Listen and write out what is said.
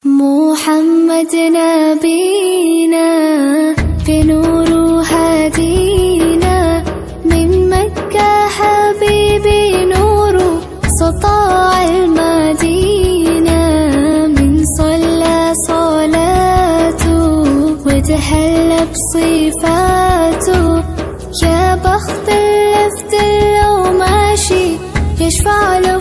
محمد نبينا بنور هدينا من مكة حبيبي نور سطاع المدينة من صلى صلاته وتحلى بصفاته يا بخت اللي في لو ماشي يشفع له